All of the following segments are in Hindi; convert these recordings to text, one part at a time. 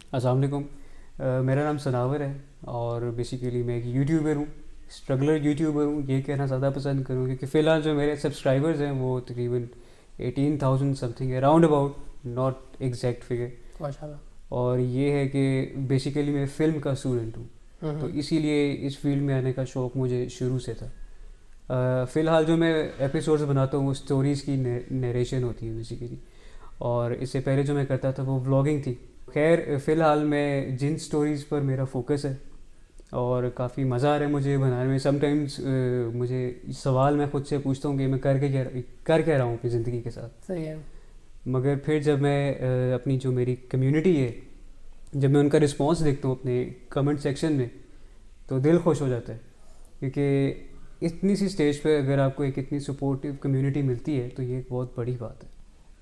अस्सलाम वालेकुम। मेरा नाम सनावर है और बेसिकली मैं एक यूट्यूबर हूँ, स्ट्रगलर यूट्यूबर हूँ। ये कहना ज़्यादा पसंद करूँ क्योंकि फ़िलहाल जो मेरे सब्सक्राइबर्स हैं वो तकरीबन 18,000 समथिंग है, round about, not exact figure. माशाल्लाह। और ये है कि बेसिकली मैं फ़िल्म का स्टूडेंट हूँ, तो इसीलिए इस फील्ड में आने का शौक़ मुझे शुरू से था। फ़िलहाल जो मैं एपिसोड्स बनाता हूँ वो स्टोरीज़ की नरेशन होती है बेसिकली, और इससे पहले जो मैं करता था वो व्लॉगिंग थी। खैर फ़िलहाल मैं जिन स्टोरीज़ पर मेरा फोकस है और काफ़ी मज़ा आ रहा है मुझे बनाने में। समटाइम्स मुझे सवाल मैं ख़ुद से पूछता हूँ कि मैं कर क्या रहा हूँ अपनी ज़िंदगी के साथ। सही है। मगर फिर जब मैं अपनी जो मेरी कम्युनिटी है, जब मैं उनका रिस्पॉन्स देखता हूँ अपने कमेंट सेक्शन में, तो दिल खुश हो जाता है। क्योंकि इतनी सी स्टेज पे अगर आपको एक इतनी सपोर्टिव कम्युनिटी मिलती है तो ये एक बहुत बड़ी बात है।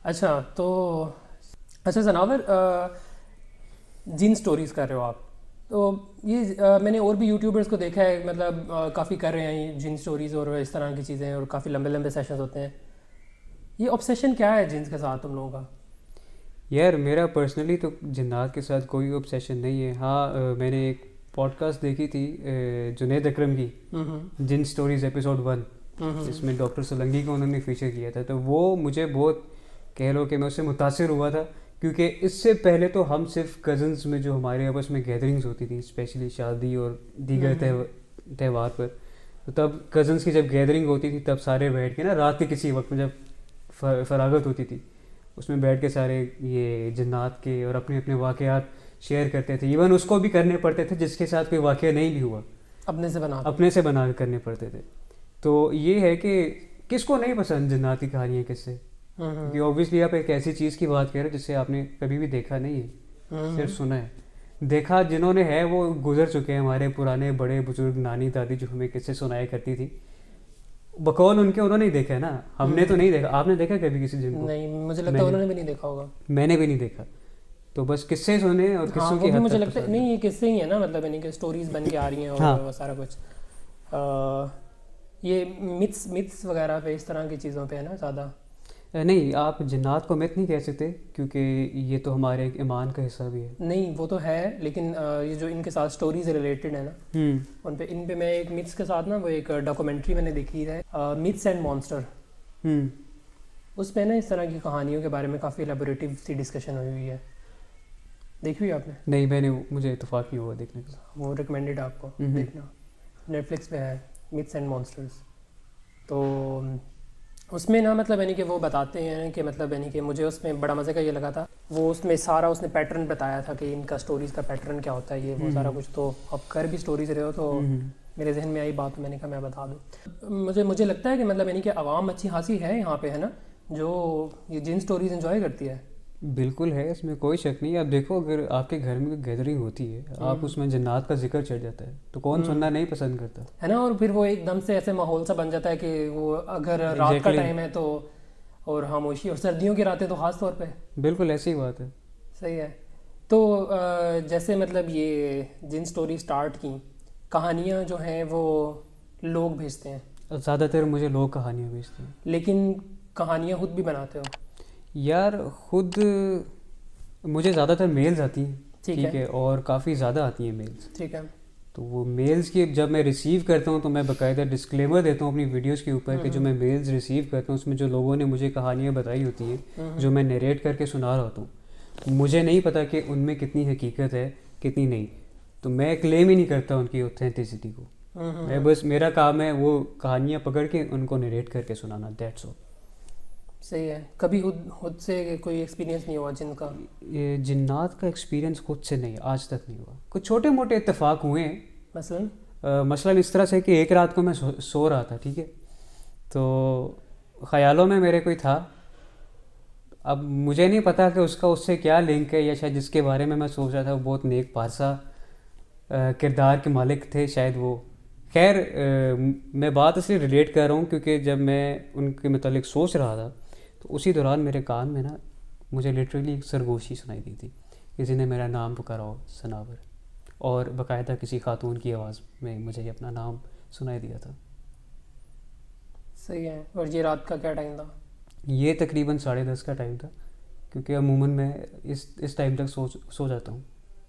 अच्छा जनावर, जिन स्टोरीज़ कर रहे हो आप, तो ये मैंने और भी यूट्यूबर्स को देखा है, मतलब काफ़ी कर रहे हैं ये जिन स्टोरीज़ और इस तरह की चीज़ें, और काफ़ी लंबे लंबे सेशंस होते हैं। ये ऑब्सेशन क्या है जिन्स के साथ तुम लोगों का? यार मेरा पर्सनली तो जिन्नात के साथ कोई ऑब्सेशन नहीं है। हाँ, मैंने एक पॉडकास्ट देखी थी जुनैद अकरम की, जिन स्टोरीज़ एपिसोड 1, जिसमें डॉक्टर सोलंकी को उन्होंने फीचर किया था। तो वो मुझे बहुत, कह लो कि मैं उससे मुतासिर हुआ था, क्योंकि इससे पहले तो हम सिर्फ कज़न्स में जो हमारे आपस में गैदरिंग्स होती थी, स्पेशली शादी और दीगर त्यौहार पर, तो तब कज़न्स की जब गैदरिंग होती थी तब सारे बैठ के ना, रात के किसी वक्त में जब फरागत होती थी, उसमें बैठ के सारे ये जिन्नात के और अपने अपने वाक़यात शेयर करते थे। इवन उसको भी करने पड़ते थे जिसके साथ कोई वाक़या नहीं भी हुआ, अपने से बना करने पड़ते थे। तो ये है कि किसको नहीं पसंद जिन्नात की कहानियाँ, किससे, क्योंकि ऑब्वियसली आप एक ऐसी चीज़ की बात कर रहे हो जिसे आपने कभी भी देखा नहीं है, सिर्फ सुना है। देखा जिन्होंने है वो गुजर चुके हैं, हमारे पुराने बड़े बुजुर्ग, नानी दादी जो हमें किस्से सुनाया करती थी, बकौल उनके, उन्होंने ही देखा है ना, हमने तो नहीं देखा। आपने देखा कभी किसी जिन को? नहीं, मुझे लगता है उन्होंने भी नहीं देखा होगा। मैंने भी नहीं देखा। तो बस किस्से सुने और किस्सों की हद तक मुझे लगता है नहीं, ये किस्से ही है ना, मतलब यानी कि स्टोरीज बन के आ रही हैं और हाँ। सारा कुछ ये मिथ्स वगैरह पे, इस तरह की चीज़ों पे है ना ज़्यादा। नहीं, आप जिन्नात को मिथ नहीं कह सकते क्योंकि ये तो हमारे ईमान का हिस्सा भी है। नहीं, वो तो है, लेकिन ये जो इनके साथ स्टोरीज रिलेटेड है ना, इन पे मैं एक मिथ्स के साथ ना, वो एक डॉक्यूमेंट्री मैंने देखी है, मिथ्स एंड मॉन्स्टर। उसमें ना इस तरह की कहानियों के बारे में काफ़ी एलेबोरेटिव सी डिस्कशन हुई है। देखी हुई आपने? नहीं, मुझे इत्तेफाक नहीं हुआ देखने का। वो रिकमेंडेड आपको देखना, नेटफ्लिक्स पे है, मिथ्स एंड मॉन्स्टर्स। तो उसमें ना, मतलब यानी कि वो बताते हैं कि, मतलब यानी कि मुझे उसमें बड़ा मज़े का ये लगा था, वो उसमें सारा उसने पैटर्न बताया था कि इनका स्टोरीज़ का पैटर्न क्या होता है, ये वो सारा कुछ। तो अब कर भी स्टोरीज रहे हो तो मेरे जहन में आई बात, तो मैंने कहा मैं बता दूँ। मुझे लगता है कि मतलब यानी कि आवाम अच्छी खासी है यहाँ पे, है ना, जो ये जिन स्टोरीज एंजॉय करती है। बिल्कुल है, इसमें कोई शक नहीं। आप देखो, अगर आपके घर में कोई गैदरिंग होती है, आप उसमें जन्नात का जिक्र चढ़ जाता है, तो कौन सुनना नहीं पसंद करता, है ना। और फिर वो एकदम से ऐसे माहौल सा बन जाता है कि वो अगर रात का टाइम है तो, और खामोशी, और सर्दियों की रातें तो ख़ास तौर पे। बिल्कुल ऐसी ही बात है। सही है। तो जैसे मतलब ये जिन स्टोरी स्टार्ट की, कहानियाँ जो हैं वो लोग भेजते हैं, ज़्यादातर मुझे लोग कहानियाँ भेजते हैं। लेकिन कहानियाँ खुद भी बनाते हो? यार खुद मुझे ज़्यादातर मेल्स आती हैं, ठीक है, और काफ़ी ज़्यादा आती हैं मेल्स, ठीक है। तो वो मेल्स की जब मैं रिसीव करता हूँ तो मैं बाकायदा डिस्क्लेमर देता हूँ अपनी वीडियोस के ऊपर कि जो मैं मेल्स रिसीव करता हूँ उसमें जो लोगों ने मुझे कहानियाँ बताई होती हैं, जो मैं नरेट करके सुना रहा होता हूँ, मुझे नहीं पता कि उनमें कितनी हकीकत है कितनी नहीं। तो मैं क्लेम ही नहीं करता उनकी ऑथेंटिसिटी को, मैं बस, मेरा काम है वो कहानियाँ पकड़ के उनको नरेट करके सुनाना, दैट्स ऑल। सही है। कभी खुद से कोई एक्सपीरियंस नहीं हुआ जिनका? ये जिन्नात का एक्सपीरियंस खुद से नहीं, आज तक नहीं हुआ। कुछ छोटे मोटे इत्तेफाक हुए हैं, मसलन इस तरह से कि एक रात को मैं सो रहा था, ठीक है, तो ख़यालों में मेरे कोई था, अब मुझे नहीं पता कि उसका उससे क्या लिंक है, या शायद जिसके बारे में मैं सोच रहा था वो बहुत नेक पारसा किरदार के मालिक थे शायद वो। खैर मैं बात इसलिए रिलेट कर रहा हूँ क्योंकि जब मैं उनके मतलब सोच रहा था तो उसी दौरान मेरे कान में ना, मुझे लिटरली एक सरगोशी सुनाई दी थी, किसी ने मेरा नाम पुकारा हो, सनावर, और बाकायदा किसी खातून की आवाज़ में मुझे अपना नाम सुनाई दिया था। सही है। और ये रात का क्या टाइम था? ये तकरीबन 10:30 का टाइम था, क्योंकि अमूमन मैं इस टाइम तक सो जाता हूँ।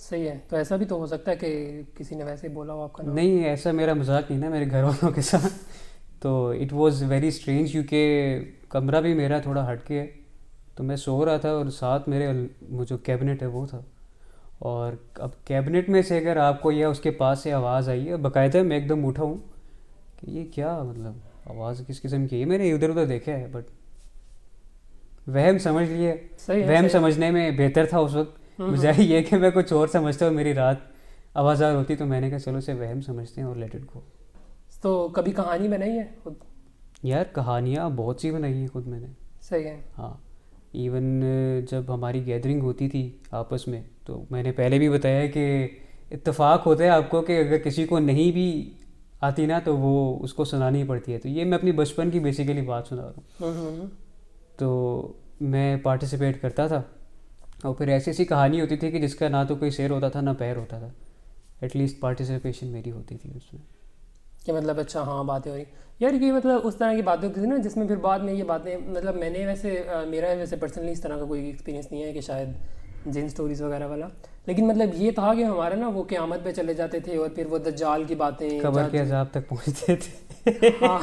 सही है। तो ऐसा भी तो हो सकता है कि किसी ने वैसे बोला हो आपका नाम। नहीं, ऐसा मेरा मजाक नहीं ना मेरे घर वालों के साथ। तो इट वाज वेरी स्ट्रेंज क्योंकि कमरा भी मेरा थोड़ा हटके है, तो मैं सो रहा था और साथ मेरे वो जो कैबिनेट है वो था, और अब कैबिनेट में से अगर आपको या उसके पास से आवाज़ आई है, बाकायदा मैं एकदम उठा हूँ कि ये क्या, मतलब आवाज़ किस किस्म की है। मैंने इधर उधर देखा है बट वहम समझ लिए। वहम समझने में बेहतर था उस वक्त, बजाय ये कि मैं कुछ और समझता और मेरी रात आवाज़ार होती, तो मैंने कहा चलो इसे वहम समझते हैं और लेट इट गो। तो कभी कहानी बनाई है खुद? यार कहानियाँ बहुत सी बनाई हैं खुद मैंने। सही है। हाँ, इवन जब हमारी गैदरिंग होती थी आपस में, तो मैंने पहले भी बताया कि इत्तेफाक होता है आपको कि अगर किसी को नहीं भी आती ना तो वो उसको सुनानी पड़ती है। तो ये मैं अपनी बचपन की बेसिकली बात सुना रहा हूँ। तो मैं पार्टिसिपेट करता था और फिर ऐसी ऐसी कहानी होती थी कि जिसका ना तो कोई शेर होता था ना पैर होता था, एटलीस्ट पार्टिसिपेशन मेरी होती थी उसमें। कि मतलब अच्छा हाँ बातें हो रही यार, ये मतलब उस तरह की बातें होती थी ना जिसमें फिर बाद में ये बातें, मतलब मैंने मेरा वैसे पर्सनली इस तरह का कोई एक्सपीरियंस नहीं है कि शायद जिन स्टोरीज़ वगैरह वाला, लेकिन मतलब ये था कि हमारा ना वो क़यामत पे चले जाते थे और फिर वो दज्जाल की बातें कब्र के अज़ाब तक पहुँचते थे। हाँ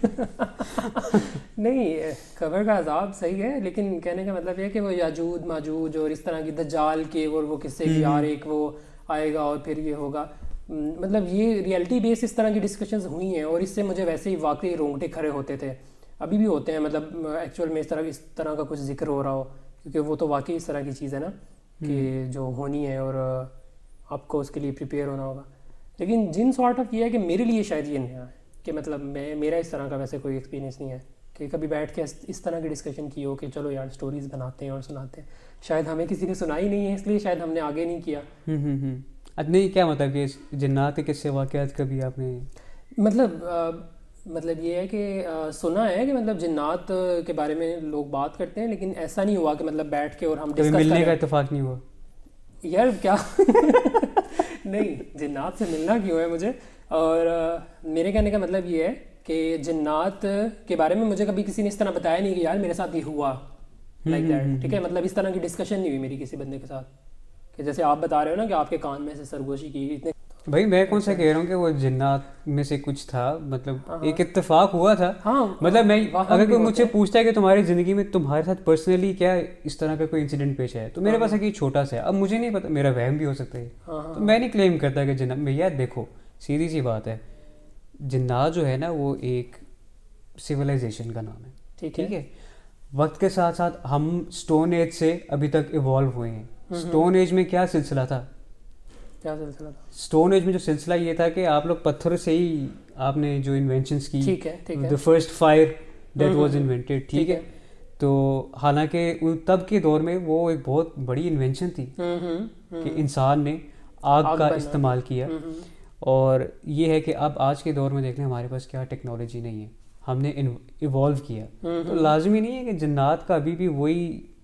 नहीं, कब्र का अज़ाब सही है, लेकिन कहने का मतलब ये कि वो याजूज माजूज और इस तरह की दज्जाल के और वो किस्से की यार एक वो आएगा और फिर ये होगा, मतलब ये रियलिटी बेस इस तरह की डिस्कशंस हुई हैं और इससे मुझे वैसे ही वाकई रोंगटे खड़े होते थे, अभी भी होते हैं। मतलब एक्चुअल में इस तरह का कुछ जिक्र हो रहा हो, क्योंकि वो तो वाकई इस तरह की चीज़ है ना कि जो होनी है और आपको उसके लिए प्रिपेयर होना होगा। लेकिन जिन सॉर्ट ऑफ ये है कि मेरे लिए शायद ये नया है कि मतलब मेरा इस तरह का वैसे कोई एक्सपीरियंस नहीं है कि कभी बैठ के इस तरह की डिस्कशन की हो कि चलो यार स्टोरीज़ बनाते हैं और सुनाते हैं। शायद हमें किसी ने सुनाई नहीं है इसलिए शायद हमने आगे नहीं किया। नहीं, क्या मतलब कि जिन्नात के किस्से वाक़यात कभी आपने मतलब ये है कि सुना है कि मतलब जिन्नात के बारे में लोग बात करते हैं, लेकिन ऐसा नहीं हुआ कि मतलब बैठ के और हम डिस्कस मिलने का इत्तेफाक नहीं हुआ यार क्या नहीं, जिन्नात से मिलना क्यों है मुझे। और मेरे कहने का मतलब ये है कि जिन्नात के बारे में मुझे कभी किसी ने इस तरह बताया नहीं कि यार मेरे साथ ये हुआ लाइक दैट, ठीक है। मतलब इस तरह की डिस्कशन नहीं हुई मेरी किसी बंदे के साथ कि जैसे आप बता रहे हो ना कि आपके कान में से सरगोशी की इतने। भाई मैं कौन सा कह रहा हूँ कि वो जिन्नात में से कुछ था, मतलब एक इत्तेफाक हुआ था। हाँ, मतलब मैं अगर कोई मुझसे पूछता है कि तुम्हारी ज़िंदगी में तुम्हारे साथ पर्सनली क्या इस तरह का कोई इंसिडेंट पेश है, तो मेरे पास एक छोटा सा है। अब मुझे नहीं पता, मेरा वहम भी हो सकता है, तो मैं नहीं क्लेम करता कि जिन्नात में। यार देखो सीधी सी बात है, जिन्नात जो है ना वो एक सिविलाइजेशन का नाम है, ठीक है। वक्त के साथ साथ हम स्टोन एज से अभी तक इवॉल्व हुए हैं। स्टोन एज में क्या सिलसिला था? स्टोन एज में जो सिलसिला ये था कि आप लोग पत्थर से ही आपने जो इन्वेंशंस की, the first fire that was invented, ठीक है। तो हालांकि तब के दौर में वो एक बहुत बड़ी इन्वेंशन थी कि इंसान ने आग का इस्तेमाल किया। और ये है कि अब आज के दौर में देख लें हमारे पास क्या टेक्नोलॉजी नहीं है, हमने इवॉल्व किया। तो लाजमी नहीं है कि जिन्नात का अभी भी वही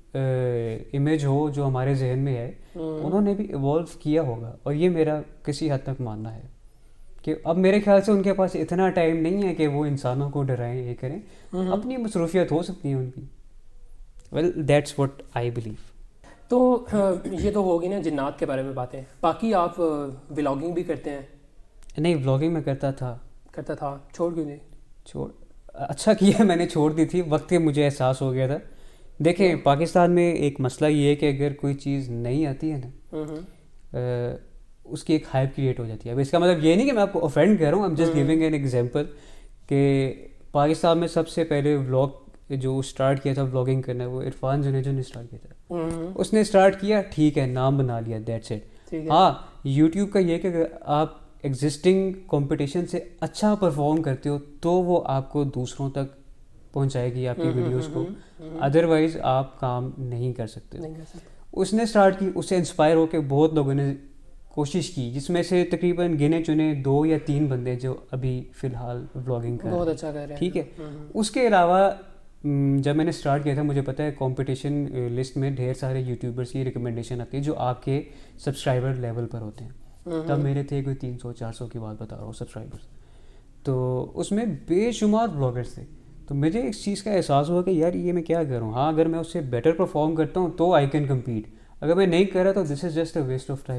इमेज हो जो हमारे जहन में है, उन्होंने भी इवॉल्व किया होगा। और ये मेरा किसी हद तक मानना है कि अब मेरे ख्याल से उनके पास इतना टाइम नहीं है कि वो इंसानों को डराएं, ये करें, अपनी मसरूफियत हो सकती है उनकी। Well that's what I believe. तो ये तो होगी ना जिन्नात के बारे में बातें। बाकी आप व्लॉगिंग भी करते हैं? नहीं, व्लॉगिंग में करता था। छोड़ क्यों नहीं? अच्छा किया मैंने, छोड़ दी थी। वक्त के मुझे एहसास हो गया था। देखें पाकिस्तान में एक मसला ये है कि अगर कोई चीज़ नहीं आती है ना, उसकी एक हाइप क्रिएट हो जाती है। अब इसका मतलब ये नहीं कि मैं आपको ऑफेंड कर रहा हूँ, I am just giving an example कि पाकिस्तान में सबसे पहले व्लॉग जो स्टार्ट किया था व्लॉगिंग करना, वो इरफान जुनेजो ने स्टार्ट किया था। उसने स्टार्ट किया, ठीक है, नाम बना लिया, दैट्स इट। हाँ, यूट्यूब का ये कि अगर आप एग्जिस्टिंग कंपटीशन से अच्छा परफॉर्म करते हो तो वो आपको दूसरों तक पहुंचाएगी आपकी वीडियोस को, अदरवाइज आप काम नहीं कर सकते। उसने स्टार्ट की, उससे इंस्पायर होकर बहुत लोगों ने कोशिश की, जिसमें से तकरीबन गिने चुने 2 या 3 बंदे जो अभी फ़िलहाल व्लॉगिंग कर बहुत अच्छा कर रहे हैं, ठीक है। उसके अलावा जब मैंने स्टार्ट किया था, मुझे पता है कंपटीशन लिस्ट में ढेर सारे यूट्यूबर्स की रिकमेंडेशन आती है जो आपके सब्सक्राइबर लेवल पर होते हैं। तब मेरे थे कोई 300-400 की बात बता रहा हूँ सब्सक्राइबर्स, तो उसमें बेशुमार ब्लॉगर्स थे। तो मुझे इस चीज़ का एहसास हुआ कि यार ये मैं क्या करूँ। हाँ, अगर मैं उससे बेटर परफॉर्म करता हूँ तो आई कैन कम्पीट, अगर मैं नहीं कर रहा तो this is just a waste of time.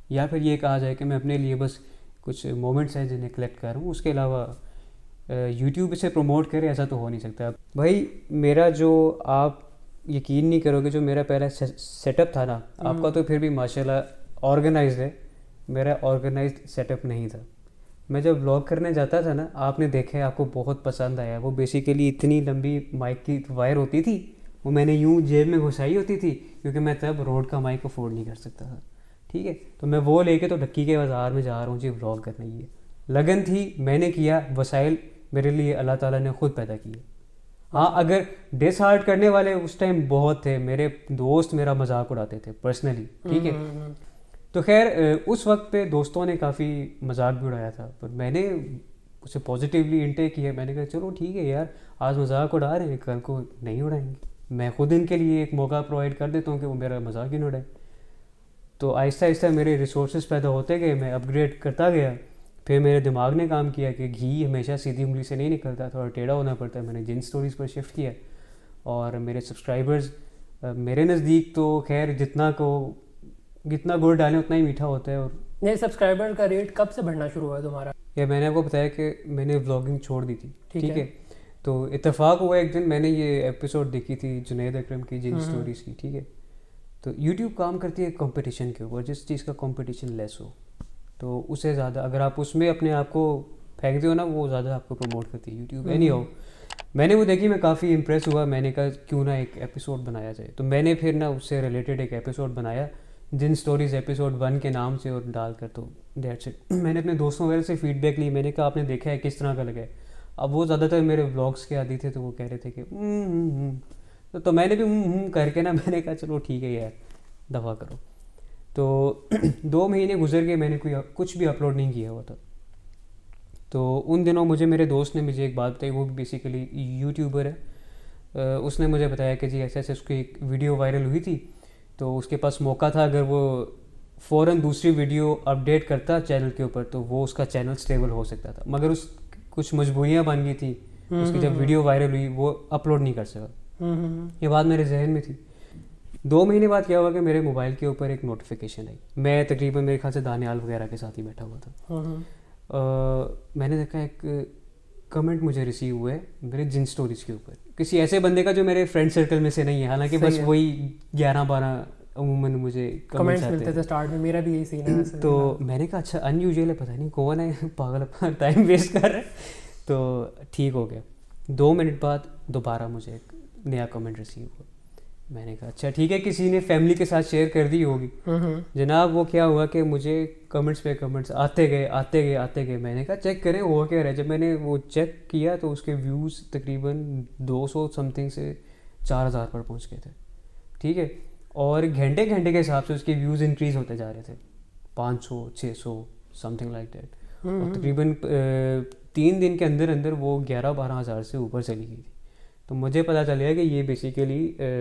या फिर ये कहा जाए कि मैं अपने लिए बस कुछ मोमेंट्स हैं जिन्हें कलेक्ट कर रहा हूँ, उसके अलावा यूट्यूब इसे प्रमोट करे, ऐसा तो हो नहीं सकता। भाई मेरा जो, आप यकीन नहीं करोगे, जो मेरा पहला सेटअप था ना, आपका तो फिर भी माशाल्लाह ऑर्गेनाइज्ड है, मेरा ऑर्गेनाइज्ड सेटअप नहीं था। मैं जब व्लॉग करने जाता था ना, आपने देखा है, आपको बहुत पसंद आया। वो बेसिकली इतनी लंबी माइक की वायर होती थी, वो मैंने यूँ जेब में घुसाई होती थी, क्योंकि मैं तब रोड का माइक अफोर्ड नहीं कर सकता था, ठीक है। तो मैं वो लेके तो ढक्की के बाज़ार में जा रहा हूँ जी व्लॉग करने। ये लगन थी, मैंने किया, वसाइल मेरे लिए अल्लाह ताला ने खुद पैदा किए। हाँ, अगर डिसहार्ट करने वाले उस टाइम बहुत थे, मेरे दोस्त मेरा मजाक उड़ाते थे पर्सनली, ठीक है। तो खैर उस वक्त पे दोस्तों ने काफ़ी मजाक भी उड़ाया था, पर मैंने उसे पॉजिटिवली इंटेक किया। मैंने कहा चलो ठीक है यार, आज मजाक उड़ा रहे हैं, कल को नहीं उड़ाएंगे, मैं खुद इनके लिए एक मौका प्रोवाइड कर देता हूँ कि वो मेरा मजाक ही न उड़ाए। तो आहिस्ता आहिस्ता मेरे रिसोर्सेज पैदा होते गए, मैं अपग्रेड करता गया। फिर मेरे दिमाग ने काम किया कि घी हमेशा सीधी उंगली से नहीं निकलता, थोड़ा टेढ़ा होना पड़ता है। मैंने जिन स्टोरीज़ पर शिफ्ट किया, और मेरे सब्सक्राइबर्स मेरे नज़दीक तो खैर जितना गुड़ डालें उतना ही मीठा होता है। और ये सब्सक्राइबर का रेट कब से बढ़ना शुरू हुआ तुम्हारा? या मैंने आपको बताया कि मैंने व्लॉगिंग छोड़ दी थी, ठीक है। तो इत्तेफाक हुआ एक दिन मैंने ये एपिसोड देखी थी जुनैद अकरम की जिन स्टोरीज़ की, ठीक है। तो यूट्यूब काम करती है कंपटीशन के ऊपर, जिस चीज़ का कंपटीशन लेस हो तो उसे ज़्यादा, अगर आप उसमें अपने आप को फेंक दो ना, वो ज़्यादा आपको प्रमोट करती है यूट्यूब। एनी हो, मैंने वो देखी, मैं काफ़ी इम्प्रेस हुआ। मैंने कहा क्यों ना एक एपिसोड बनाया जाए। तो मैंने फिर ना उससे रिलेटेड एक एपिसोड बनाया, जिन स्टोरीज़ एपिसोड 1 के नाम से, और डालकर तो दैट्स इट। मैंने अपने दोस्तों वगैरह से फीडबैक ली, मैंने कहा आपने देखा है, किस तरह का लगा है। अब वो ज़्यादातर मेरे व्लॉग्स के आदी थे, तो वो कह रहे थे कि तो मैंने भी करके ना, मैंने कहा चलो ठीक है यार, दफ़ा करो। तो 2 महीने गुजर गए, मैंने कुछ भी अपलोड नहीं किया हुआ था। तो उन दिनों मेरे दोस्त ने मुझे एक बात बताई, वो भी बेसिकली यूट्यूबर है। उसने मुझे बताया कि जी ऐसे ऐसे उसकी एक वीडियो वायरल हुई थी, तो उसके पास मौका था, अगर वो फ़ौरन दूसरी वीडियो अपडेट करता चैनल के ऊपर तो वो उसका चैनल स्टेबल हो सकता था। मगर उस कुछ मजबूरियाँ बन गई थी, उसकी जब वीडियो वायरल हुई वो अपलोड नहीं कर सका। ये बात मेरे जहन में थी। 2 महीने बाद क्या हुआ कि मेरे मोबाइल के ऊपर एक नोटिफिकेशन आई। मैं तकरीबन मेरे ख्याल से दानियाल वगैरह के साथ ही बैठा हुआ था। मैंने देखा एक कमेंट मुझे रिसीव हुआ है मेरे जिन स्टोरीज़ के ऊपर, किसी ऐसे बंदे का जो मेरे फ्रेंड सर्कल में से नहीं है, हालांकि बस वही 11-12 अमूमन मुझे कमेंट्स मिलते थे स्टार्ट में। मेरा भी यही सीन है। तो मैंने कहा अच्छा अनयूजुअल है, पता नहीं कौन है, पागल अपना टाइम वेस्ट कर रहा है। तो ठीक हो गया। 2 मिनट बाद दोबारा मुझे एक नया कमेंट रिसीव हुआ। मैंने कहा अच्छा ठीक है, किसी ने फैमिली के साथ शेयर कर दी होगी। जनाब वो क्या हुआ कि मुझे कमेंट्स पे कमेंट्स आते गए। मैंने कहा चेक करें हुआ क्या रहा है। जब मैंने वो चेक किया तो उसके व्यूज़ तकरीबन 200 समथिंग से 4000 पर पहुंच गए थे, ठीक है। और घंटे के हिसाब से उसके व्यूज़ इंक्रीज़ होते जा रहे थे, 500 600 समथिंग लाइक दैट। और तकरीबन 3 दिन के अंदर अंदर वो 11-12 हज़ार से ऊपर चली गई थी। तो मुझे पता चल गया कि ये बेसिकली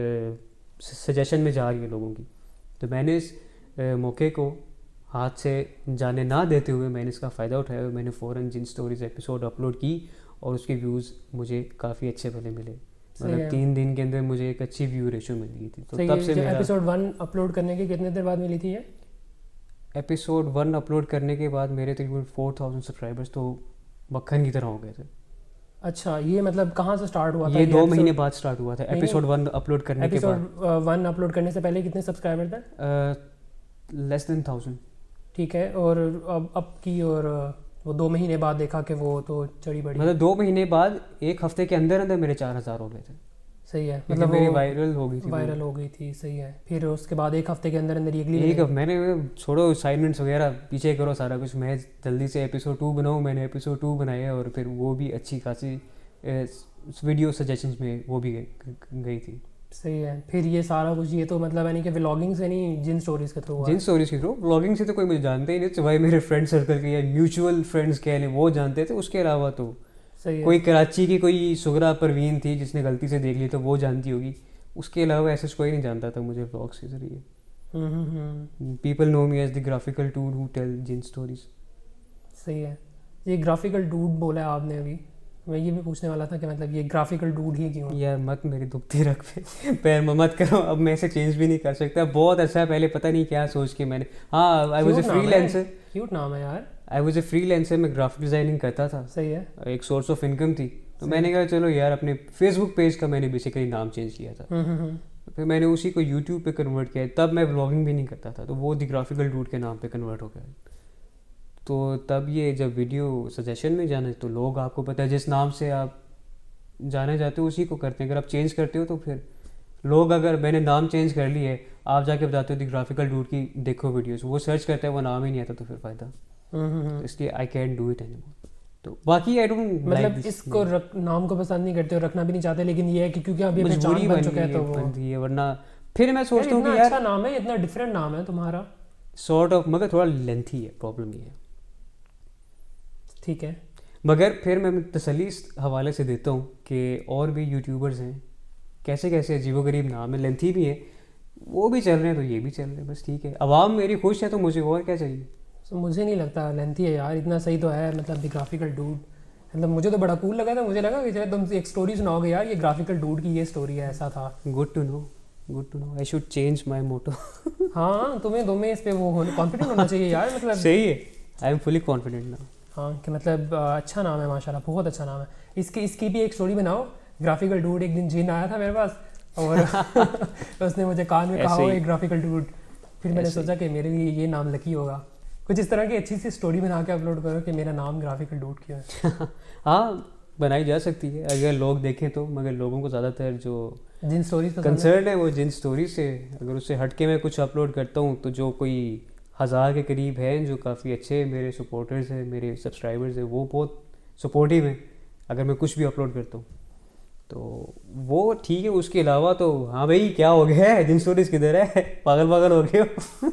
सजेशन में जा रही है लोगों की। तो मैंने इस मौके को हाथ से जाने ना देते हुए मैंने इसका फ़ायदा उठाया। मैंने फ़ौरन जिन स्टोरीज़ एपिसोड अपलोड की और उसके व्यूज़ मुझे काफ़ी अच्छे भले मिले। मतलब 3 दिन के अंदर मुझे एक अच्छी व्यू रेशो मिल गई थी। तो तब से मेरा एपिसोड 1 अपलोड करने के कितने देर बाद मिली थी ये? एपिसोड 1 अपलोड करने के बाद मेरे तकरीबन 4000 सब्सक्राइबर्स तो मक्खन की तरह हो गए थे। अच्छा, ये मतलब कहाँ से स्टार्ट हुआ था? ये 2 महीने बाद स्टार्ट हुआ था, एपिसोड 1 अपलोड करने के बाद। एपिसोड 1 अपलोड करने से पहले कितने सब्सक्राइबर थे? Less than 1000। ठीक है। और अब की, और वो 2 महीने बाद देखा कि वो तो चढ़ी बढ़ी, मतलब 2 महीने बाद 1 हफ्ते के अंदर अंदर मेरे 4000 हो गए थे। सही है, मतलब मेरी वायरल हो गई थी। सही है। फिर उसके बाद 1 हफ्ते के अंदर अंदर मैंने छोड़ो असाइनमेंट्स वगैरह पीछे करो सारा कुछ, मैं जल्दी से एपिसोड 2 बनाऊँ। मैंने एपिसोड 2 बनाया और फिर वो भी अच्छी खासी वीडियो सजेशंस में वो भी गई थी। सही है। फिर ये सारा कुछ, ये तो मतलब यानी कि व्लॉगिंग से नहीं, जिन स्टोरीज़ के थ्रू हुआ। जिन स्टोरीज़ के थ्रू, व्लॉगिंग से तो कोई मुझे जानते ही नहीं, सिवाय मेरे फ्रेंड सर्कल के या म्यूचुअल फ्रेंड्स कह लें वो जानते थे। उसके अलावा तो कोई कराची की कोई सुगरा परवीन थी जिसने गलती से देख ली तो वो जानती होगी, उसके अलावा ऐसा कोई नहीं जानता था मुझे व्लॉग्स के जरिए। People know me as the graphical dude who tell jinn stories. सही है। ये ग्राफिकल डूड बोला है आपने अभी, मैं ये भी पूछने वाला था कि मतलब ये ग्राफिकल डूड ही क्यों? यार मत मेरी दुखती रख पे पैर मत करो, अब मैं इसे चेंज भी नहीं कर सकता। बहुत अच्छा है, पहले पता नहीं क्या सोच के मैंने, हाँ I was a freelancer. Cute नाम है यार। आई वाज अ फ्रीलांसर, मैं ग्राफिक डिजाइनिंग करता था। सही है। एक सोर्स ऑफ इनकम थी, तो मैंने कहा चलो यार अपने फेसबुक पेज का मैंने बेसिकली नाम चेंज किया था। फिर मैंने उसी को यूट्यूब पे कन्वर्ट किया। तब मैं व्लॉगिंग भी नहीं करता था, तो वो द ग्राफिकल डूड के नाम पे कन्वर्ट हो गया। तो तब ये जब वीडियो सजेशन में जाना, तो लोग आपको पता है जिस नाम से आप जाने जाते हो उसी को करते हैं। अगर आप चेंज करते हो तो फिर लोग, अगर मैंने नाम चेंज कर लिया है, आप जाके बताते हो द ग्राफिकल डूड की देखो वीडियोस, वो सर्च करते हैं वो नाम ही नहीं आता, तो फिर फ़ायदा। तो इसलिए I can do it anymore. तो बाकी आई डोंट मतलब इसको नाम को पसंद नहीं करते और रखना भी नहीं चाहते, लेकिन ये है कि क्योंकि अभी पहचान बन चुका है तो वो है। वरना फिर मैं सोचता हूँ कि यार अच्छा नाम है, इतना डिफरेंट नाम है तुम्हारा सॉर्ट ऑफ, मगर थोड़ा लेंथी है, प्रॉब्लम ये है। ठीक है, मगर फिर मैं तसल्ली इस हवाले से देता हूँ कि और भी यूट्यूबर्स हैं, कैसे कैसे अजीबोगरीब नाम है, लेंथी भी है, वो भी चल रहे हैं तो ये भी चल रहे हैं, बस ठीक है। आवाम मेरी खुश है तो मुझे और क्या चाहिए। तो मुझे नहीं लगता लेंथी है यार, इतना सही तो है। मतलब द ग्राफिकल डूड, मतलब मुझे तो बड़ा कूल लगा था। मुझे लगा कि शायद तुम एक स्टोरी सुनाओगे यार, ये ग्राफिकल डूड की ये स्टोरी है, ऐसा था। Good to know, good to know. I should change my motto. हाँ तुम्हें इस पे वो कॉन्फिडेंट होना चाहिए यार। मतलब सही है, I am fully confident now. हाँ कि मतलब अच्छा नाम है माशाल्लाह, बहुत अच्छा नाम है। इसकी भी एक स्टोरी बनाओ। ग्राफिकल डूड एक दिन जीन आया था मेरे पास और उसने मुझे कान में कहा हुआ ग्राफिकल डूड। फिर मैंने सोचा कि मेरे लिए ये नाम लकी होगा। कुछ इस तरह की अच्छी सी स्टोरी बना के अपलोड करो कि मेरा नाम ग्राफिकल डूड क्यों है। हाँ बनाई जा सकती है अगर लोग देखें तो, मगर लोगों को ज़्यादातर जो जिन स्टोरीज कंसर्न है वो जिन स्टोरी से, अगर उससे हट के मैं कुछ अपलोड करता हूँ तो जो कोई 1000 के करीब हैं जो काफ़ी अच्छे मेरे सपोर्टर्स हैं, मेरे सब्सक्राइबर्स हैं, वो बहुत सपोर्टिव हैं अगर मैं कुछ भी अपलोड करता हूँ तो वो ठीक है। उसके अलावा तो हाँ भाई क्या हो गया है, जिन स्टोरीज किधर है, पागल हो गए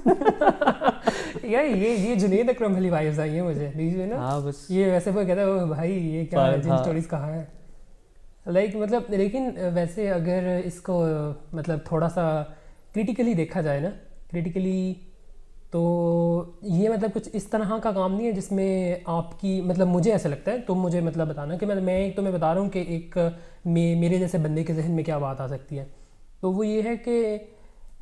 हो। यार ये जुनैद अकरम वाली वाइब्स आई है मुझे बीच में ना। हाँ बस ये वैसे वो कहता है भाई ये क्या है, जिन स्टोरीज कहाँ है लाइक मतलब। लेकिन वैसे अगर इसको मतलब थोड़ा सा क्रिटिकली देखा जाए ना, क्रिटिकली तो ये मतलब कुछ इस तरह का काम नहीं है जिसमें आपकी मतलब मुझे ऐसा लगता है, तुम मुझे मतलब बताना कि मैं एक तुम्हें बता रहा हूँ कि एक मेरे जैसे बंदे के जहन में क्या बात आ सकती है। तो वो ये है कि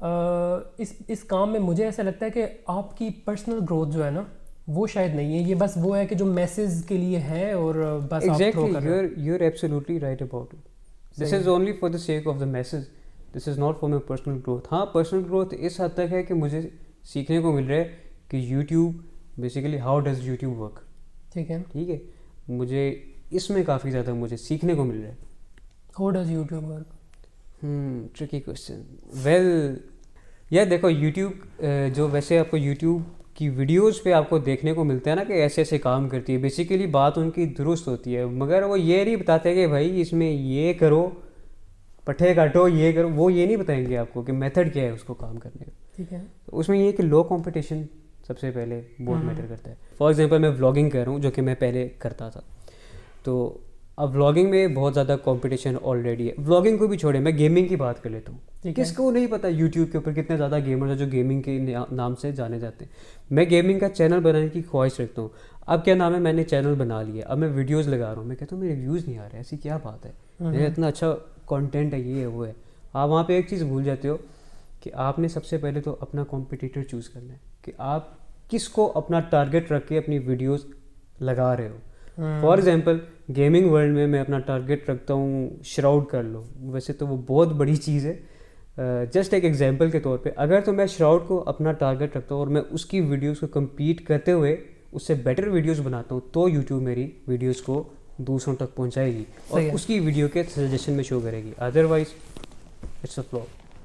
इस काम में मुझे ऐसा लगता है कि आपकी पर्सनल ग्रोथ जो है ना वो शायद नहीं है, ये बस वो है कि जो मैसेज के लिए है और बस exactly, you're absolutely right about it. This is only for the sake of the message. This is not for my personal growth. हाँ पर्सनल ग्रोथ इस हद तक है कि मुझे सीखने को मिल रहा है कि YouTube basically how does YouTube work. ठीक है मुझे इसमें काफ़ी ज़्यादा मुझे सीखने को मिल रहा है। How does YouTube work? Tricky question. Well यार देखो YouTube जो वैसे आपको YouTube की वीडियोस पे आपको देखने को मिलता है ना कि ऐसे ऐसे काम करती है, बेसिकली बात उनकी दुरुस्त होती है, मगर वो ये नहीं बताते कि भाई इसमें ये करो, पट्टे काटो, ये करो, वो ये नहीं बताएंगे आपको कि मेथड क्या है उसको काम करने का। ठीक है, तो उसमें ये कि लो कंपटीशन सबसे पहले बहुत मैटर करता है। फॉर एग्जांपल मैं व्लॉगिंग कर रहा हूँ जो कि मैं पहले करता था, तो अब व्लॉगिंग में बहुत ज़्यादा कंपटीशन ऑलरेडी है। व्लॉगिंग को भी छोड़े, मैं गेमिंग की बात कर लेता हूँ। किसको नहीं पता यूट्यूब के ऊपर कितने ज़्यादा गेमर्स हैं जो गेमिंग के नाम से जाने जाते हैं। मैं गेमिंग का चैनल बनाने की ख्वाहिश रखता हूँ। अब क्या नाम है, मैंने चैनल बना लिया, अब मैं वीडियोज़ लगा रहा हूँ, मैं कहता हूँ मेरे व्यूज़ नहीं आ रहे, ऐसी क्या बात है, मेरा इतना अच्छा कॉन्टेंट है, ये है वो है। आप वहाँ पर एक चीज़ भूल जाते हो कि आपने सबसे पहले तो अपना कॉम्पिटिटर चूज़ करना है कि आप किसको अपना टारगेट रख के अपनी वीडियोस लगा रहे हो। फॉर एग्जांपल गेमिंग वर्ल्ड में मैं अपना टारगेट रखता हूँ श्राउड कर लो, वैसे तो वो बहुत बड़ी चीज़ है, जस्ट एक एग्जांपल के तौर पे अगर तो मैं श्राउड को अपना टारगेट रखता हूँ और मैं उसकी वीडियोस को कम्पीट करते हुए उससे बेटर वीडियोस बनाता हूँ तो यूट्यूब मेरी वीडियोस को दूसरों तक पहुँचाएगी और उसकी वीडियो के सजेशन में शो करेगी, अदरवाइज इट्स अ फ्लॉप।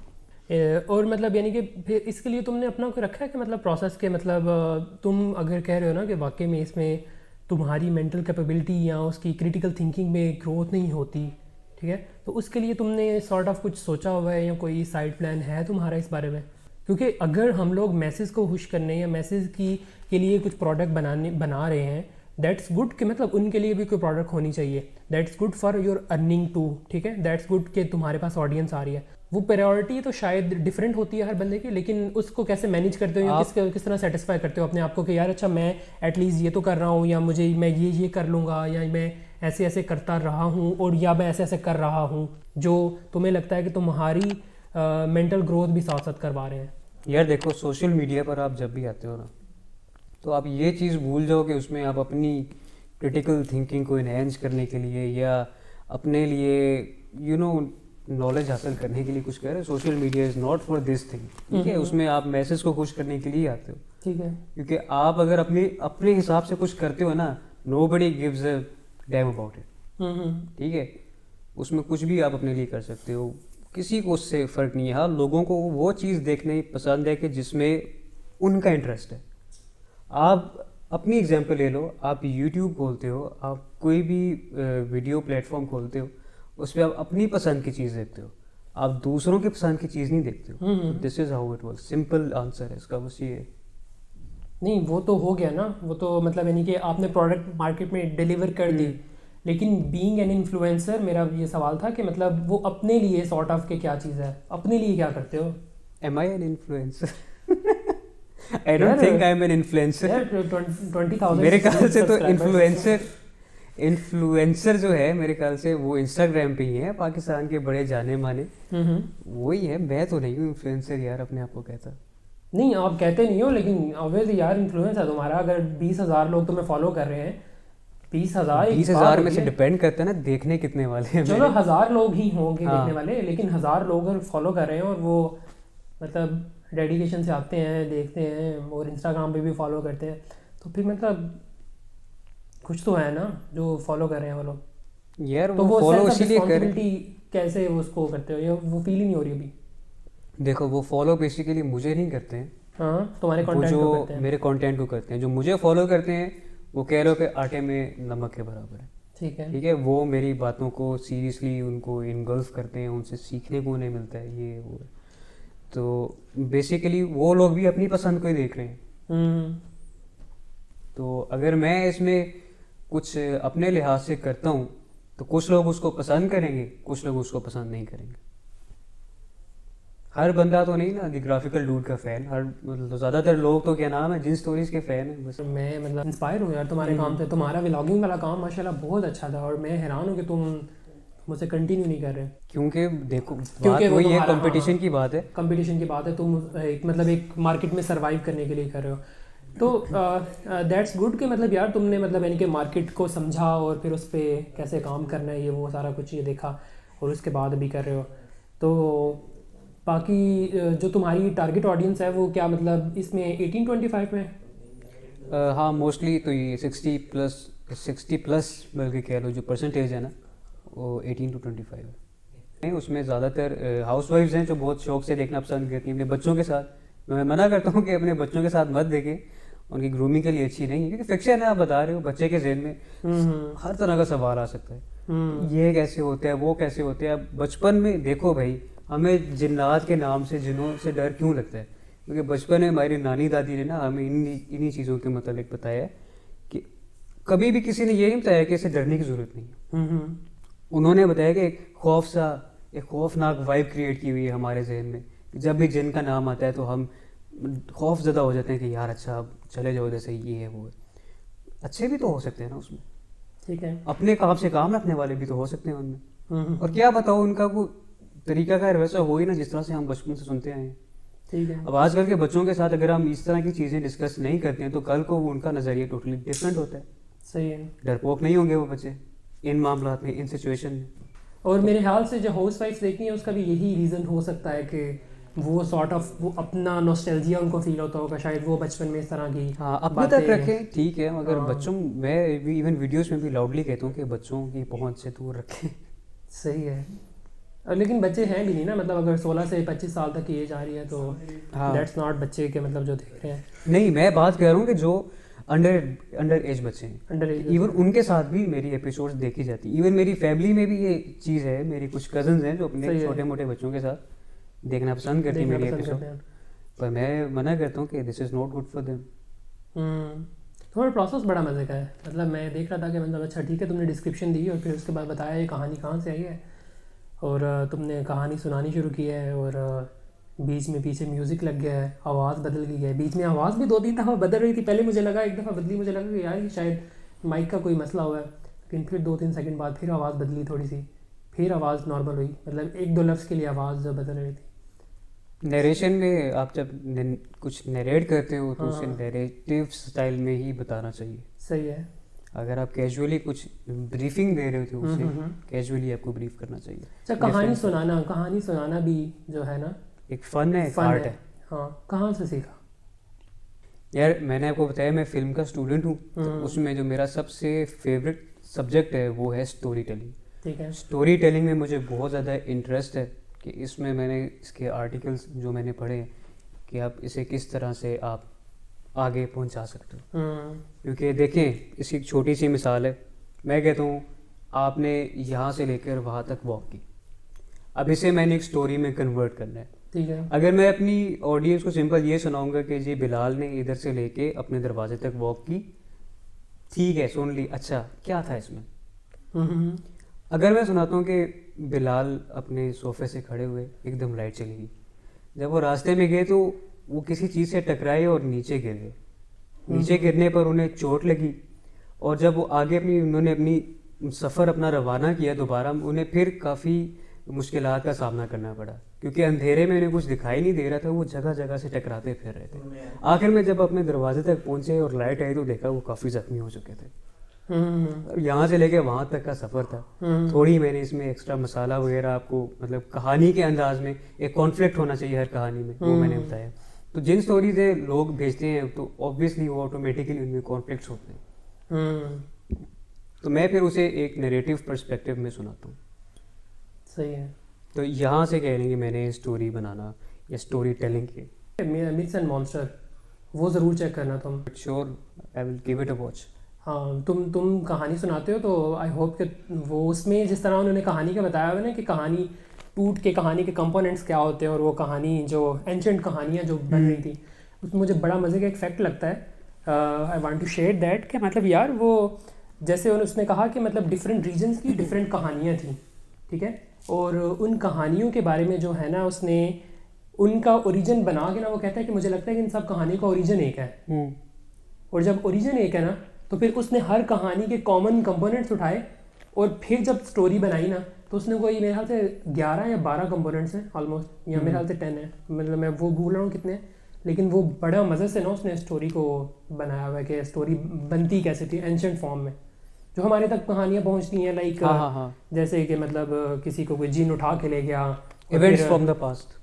और मतलब यानी कि फिर इसके लिए तुमने अपना कोई रखा है कि मतलब प्रोसेस के मतलब तुम अगर कह रहे हो ना कि वाकई में इसमें तुम्हारी मेंटल कैपेबिलिटी या उसकी क्रिटिकल थिंकिंग में ग्रोथ नहीं होती, ठीक है, तो उसके लिए तुमने सॉर्ट ऑफ कुछ सोचा हुआ है या कोई साइड प्लान है तुम्हारा इस बारे में? क्योंकि अगर हम लोग मैसेज को खुश करने या मैसेज के लिए कुछ प्रोडक्ट बना रहे हैं, दैट्स गुड कि मतलब उनके लिए भी कोई प्रोडक्ट होनी चाहिए, that's good for your earning too, ठीक है, दैट्स गुड कि तुम्हारे पास ऑडियंस आ रही है, वो प्रायोरिटी तो शायद डिफरेंट होती है हर बंदे की, लेकिन उसको कैसे मैनेज करते हो या किस तरह सेटिस्फाई करते हो अपने आप को कि यार अच्छा मैं एटलीस्ट ये तो कर रहा हूँ, या मैं ये कर लूँगा, या मैं ऐसे ऐसे करता रहा हूँ, और या मैं ऐसे ऐसे कर रहा हूँ, जो तुम्हें लगता है कि तुम्हारी मेंटल ग्रोथ भी साथ साथ करवा रहे हैं। यार देखो, सोशल मीडिया पर आप जब भी आते हो ना, तो आप ये चीज़ भूल जाओ कि उसमें आप अपनी क्रिटिकल थिंकिंग को इन्हेंस करने के लिए या अपने लिए नॉलेज हासिल करने के लिए कुछ कर रहे हो। Social media is not for this thing, ठीक है। उसमें आप मैसेज को खुश करने के लिए आते हो, ठीक है। क्योंकि आप अगर अपने हिसाब से कुछ करते हो ना, nobody gives a damn about it, ठीक है। उसमें कुछ भी आप अपने लिए कर सकते हो, किसी को उससे फ़र्क नहीं है। हाँ, लोगों को वो चीज़ देखने पसंद है कि जिसमें उनका इंटरेस्ट है। आप अपनी एग्जांपल ले लो, आप यूट्यूब खोलते हो, आप कोई भी वीडियो प्लेटफॉर्म खोलते हो, उस पर आप अपनी पसंद की चीज़ देखते हो, आप दूसरों की पसंद की चीज़ नहीं देखते हो। This is how it work, simple answer है इसका, बस ये। नहीं, वो तो हो गया ना, वो तो मतलब यानी कि आपने प्रोडक्ट मार्केट में डिलीवर कर दी, लेकिन बीइंग एन इन्फ्लुएंसर मेरा ये सवाल था कि मतलब वो अपने लिए सॉर्ट ऑफ के क्या चीज़ है, अपने लिए क्या करते हो? Am I an influencer? I don't think I am an influencer. 20,000 मेरे ख्याल से तो इन्फ्लुएंसर जो है, मेरे ख्याल से वो इंस्टाग्राम पे ही है, पाकिस्तान के बड़े जाने माने वही है। मैं तो नहीं हूँ इन्फ्लुएंसर यार, अपने आप को कहता। नहीं, आप कहते नहीं हो, लेकिन ऑब्वियसली यार इन्फ्लुएंस है तुम्हारा। अगर 20,000 लोग तुम्हें फॉलो कर रहे हैं, 20,000 में से डिपेंड करता है ना देखने कितने वाले हैं। चलो 1,000 लोग ही होंगे देखने वाले, लेकिन 1,000 लोग अगर फॉलो कर रहे हैं और वो मतलब डेडिकेशन से आते हैं, देखते हैं और इंस्टाग्राम पे भी फॉलो करते हैं, तो फिर मतलब कुछ तो है ना जो फॉलो कर रहे हैं वो लोग यार। तो वो फॉलो इसीलिए कर, कैसे उसको करते हो, या वो फील ही नहीं हो रही अभी? देखो, वो फॉलो बेसिकली मुझे नहीं करते हैं। हाँ, तुम्हारे कंटेंट को करते हैं, मेरे कंटेंट को करते हैं। जो मुझे फॉलो करते हैं वो कह लो कि आटे में नमक के बराबर है, ठीक है, ठीक है। वो मेरी बातों को सीरियसली उनको इनगल्फ करते हैं, उनसे सीखने को नहीं मिलता है, ये वो। तो बेसिकली वो लोग भी अपनी पसंद को ही देख रहे हैं। तो अगर मैं इसमें कुछ अपने लिहाज से करता हूँ तो कुछ लोग उसको पसंद करेंगे, कुछ लोग उसको पसंद नहीं करेंगे। हर बंदा तो नहीं ना द ग्राफिकल डूड का फैन, हर मतलब ज़्यादातर लोग तो क्या नाम है जिन स्टोरीज के फैन है। बस मैं मतलब इंस्पायर हूँ यार तुम्हारे काम से। तुम्हारा व्लॉगिंग वाला काम माशाल्लाह बहुत अच्छा था, और मैं हैरान हूँ कि तुम मुझसे कंटिन्यू नहीं कर रहे। क्योंकि देखो, क्योंकि वही है, कंपटीशन की बात है, कंपटीशन की बात है। तुम मतलब एक मार्केट में सर्वाइव करने के लिए कर रहे हो, तो दैट्स गुड कि मतलब यार तुमने मतलब यानी कि मार्केट को समझा और फिर उस पर कैसे काम करना है, ये वो सारा कुछ ये देखा, और उसके बाद अभी कर रहे हो। तो बाकी जो तुम्हारी टारगेट ऑडियंस है वो क्या मतलब इसमें 18-25 में? हाँ, मोस्टली तो ये 60 प्लस बल्कि कह लो, जो परसेंटेज है ना वो 18 to 25 है। उसमें ज़्यादातर हाउसवाइफ्स हैं जो बहुत शौक से देखना पसंद करती हैं अपने बच्चों के साथ। मैं मना करता हूँ कि अपने बच्चों के साथ मत देखें, उनकी ग्रूमिंग के लिए अच्छी नहीं है, क्योंकि फिक्शन है, आप बता रहे हो। बच्चे के जहन में हर तरह का सवाल आ सकता है, ये कैसे होता है, वो कैसे होते हैं। बचपन में देखो भाई, हमें जिन्नात के नाम से, जिन्हों से डर क्यों लगता है? क्योंकि बचपन में हमारी नानी दादी ने ना हमें इन्हीं चीज़ों के मतलब बताया कि कभी भी किसी ने ये नहीं बताया कि इसे डरने की ज़रूरत नहीं है। उन्होंने बताया कि एक खौफनाक वाइब क्रिएट की हुई है हमारे जहन में, जब भी जिन का नाम आता है तो हम खौफ ज़्यादा हो जाते हैं कि यार अच्छा अब चले जाओ, जैसे ये है वो है। अच्छे भी तो हो सकते हैं ना उसमें, ठीक है, अपने काम से काम रखने वाले भी तो हो सकते हैं उनमें। और क्या बताओ, उनका वो तरीका का वैसा हो ही ना जिस तरह से हम बचपन से सुनते आए हैं। ठीक है। अब आजकल के बच्चों के साथ अगर हम इस तरह की चीज़ें डिस्कस नहीं करते हैं तो कल को उनका नज़रिया टोटली डिफरेंट होता है। सही है, डरपोक नहीं होंगे वो बच्चे इन मामलात में, इन सिचुएशन में। और मेरे ख्याल से जो हाउस वाइफ देखती हैं उसका भी यही रीज़न हो सकता है कि वो सॉर्ट ऑफ वो अपना नॉस्टैल्जिया उनको फील होता होगा, शायद वो बचपन में इस तरह की अपने तक रखें, ठीक है, मगर बच्चों, मैं भी इवन वीडियोस में भी लाउडली कहता हूँ कि बच्चों की पहुंच से दूर रखें। सही है, लेकिन बच्चे हैं भी नहीं ना, मतलब अगर 16 से 25 साल तक की एज आ रही है तो दैट्स नॉट बच्चे के मतलब जो देख रहे हैं। नहीं, मैं बात कर रहा हूँ कि जो अंडर एज बच्चे हैं, अंडर एज, इवन उनके साथ भी मेरी एपिसोड्स देखी जाती है। इवन मेरी फैमिली में भी ये चीज़ है, मेरी कुछ कजन्स हैं जो अपने छोटे मोटे बच्चों के साथ देखना पसंद करती है मेरी एपिसोड, पर मैं मना करता हूँ कि this is not good for them. तुम्हारा प्रोसेस बड़ा मज़े का है, मतलब मैं देख रहा था कि मतलब अच्छा ठीक है तुमने डिस्क्रिप्शन दी और फिर उसके बाद बताया ये कहानी कहाँ से आई है, और तुमने कहानी सुनानी शुरू की है और बीच में पीछे म्यूज़िक लग गया है, आवाज़ बदल गई है, बीच में आवाज़ भी 2-3 दफ़ा बदल रही थी। पहले मुझे लगा एक दफ़ा बदली, मुझे लगा कि यार ये शायद माइक का कोई मसला हुआ है, लेकिन फिर 2-3 सेकंड बाद फिर आवाज़ बदली थोड़ी सी, फिर आवाज़ नॉर्मल हुई, मतलब 1-2 लफ्ज़ के लिए आवाज़ बदल रही थी। नरेशन में आप जब कुछ नरेट करते हो तो उसे नरेटिव स्टाइल में ही बताना चाहिए। सही है। अगर आप कैजुअली कुछ ब्रीफिंग दे रहे हो तो उसे कैजुअली आपको ब्रीफ करना चाहिए। अच्छा, कहानी सुनाना भी जो है ना एक फन है, एक आर्ट है। हाँ, कहाँ से सीखा? यार मैंने आपको बताया मैं फिल्म का स्टूडेंट हूँ, तो उसमें जो मेरा सबसे फेवरेट सब्जेक्ट है वो है स्टोरी टेलिंग। ठीक है। स्टोरी टेलिंग में मुझे बहुत ज़्यादा इंटरेस्ट है कि इसमें मैंने इसके आर्टिकल्स जो मैंने पढ़े कि आप इसे किस तरह से आप आगे पहुंचा सकते हो। क्योंकि देखें, इसकी एक छोटी सी मिसाल है। मैं कहता हूँ आपने यहाँ से लेकर वहाँ तक वॉक की, अब इसे मैंने एक स्टोरी में कन्वर्ट करना है। ठीक है। अगर मैं अपनी ऑडियंस को सिंपल ये सुनाऊंगा कि जी बिलाल ने इधर से लेके अपने दरवाजे तक वॉक की, ठीक है सुन ली, अच्छा क्या था इसमें। अगर मैं सुनाता हूँ कि बिलाल अपने सोफे से खड़े हुए एकदम लाइट चली गई, जब वो रास्ते में गए तो वो किसी चीज़ से टकराए और नीचे गिर गए। नीचे गिरने पर उन्हें चोट लगी और जब वो आगे उन्होंने अपनी सफ़र अपना रवाना किया दोबारा, उन्हें फिर काफ़ी मुश्किलात का सामना करना पड़ा क्योंकि अंधेरे में उन्हें कुछ दिखाई नहीं दे रहा था, वो जगह जगह से टकराते फिर रहे थे। आखिर में जब अपने दरवाजे तक पहुंचे और लाइट आई तो देखा वो काफ़ी ज़ख्मी हो चुके थे। यहाँ से लेके वहाँ तक का सफ़र था। थोड़ी मैंने इसमें एक्स्ट्रा मसाला वगैरह आपको, मतलब कहानी के अंदाज में एक कॉन्फ्लिक्ट होना चाहिए हर कहानी में, वो मैंने बताया। तो जिन स्टोरीज है लोग भेजते हैं तो ऑब्वियसली वो ऑटोमेटिकली उनमें कॉन्फ्लिक्ट्स होते हैं, तो मैं फिर उसे एक नैरेटिव पर्सपेक्टिव में सुनाता हूँ। सही है। तो यहाँ से कह रहे हैं कि मैंने स्टोरी बनाना या स्टोरी टेलिंग की। मिथ्स एंड मॉन्स्टर वो ज़रूर चेक करना तुम। Sure, I will give it a watch. हाँ, तुम कहानी सुनाते हो तो आई होप कि वो उसमें जिस तरह उन्होंने कहानी का बताया हुआ ना कि कहानी टूट के कहानी के कंपोनेंट्स क्या होते हैं, और वो कहानी जो एंशेंट कहानियाँ जो बन रही थी उसमें मुझे बड़ा मज़े का एक फैक्ट लगता है। I want to share that कि मतलब यार वो जैसे उसने कहा कि मतलब डिफरेंट रीजन्स की डिफरेंट कहानियाँ थी, ठीक है, और उन कहानियों के बारे में जो है ना उसने उनका ओरिजिन बना के ना वो कहता है कि मुझे लगता है कि इन सब कहानी का ओरिजिन एक है। और जब ओरिजिन एक है ना तो फिर उसने हर कहानी के कॉमन कंपोनेंट्स उठाए और फिर जब स्टोरी बनाई ना तो उसने कोई मेरे ख्याल से 11 या 12 कंपोनेंट्स हैं ऑलमोस्ट, या मेरे ख्याल से 10 है, मतलब मैं वो भूल रहा हूँ कितने, लेकिन वो बड़ा मज़े से ना उसने स्टोरी को बनाया हुआ है कि स्टोरी बनती कैसे थी एंशेंट फॉर्म में, जो हमारे तक कहानियाँ पहुँचती हैं लाइक जैसे कि मतलब किसी को कोई जिन उठा के ले गया, इवेंट्स फ्रॉम द पास्ट,